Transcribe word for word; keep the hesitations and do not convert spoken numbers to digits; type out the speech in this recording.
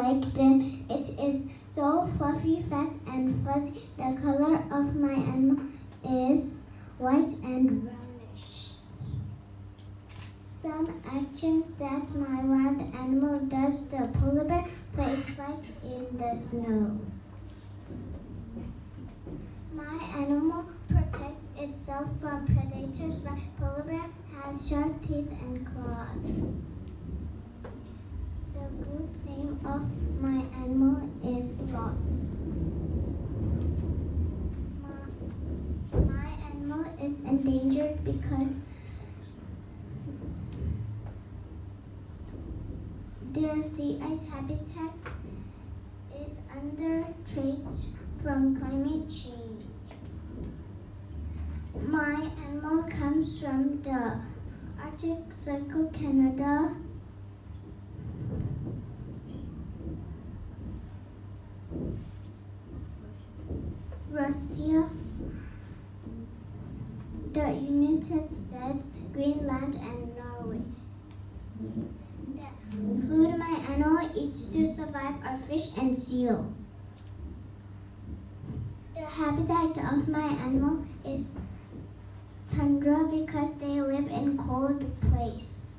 like them. It is so fluffy, fat, and fuzzy. The color of my animal is white and brownish. Some actions that my wild animal does: the polar bear plays fight in the snow. My animal protects itself from predators. My polar bear has sharp teeth and claws. The group name of my animal is Fawn. My, my animal is endangered because their sea ice habitat is under threat from climate change. My animal comes from the Arctic Circle, Canada, Russia, the United States, Greenland, and Norway. The food my animal eats to survive are fish and seal. The habitat of my animal is tundra because they live in cold place.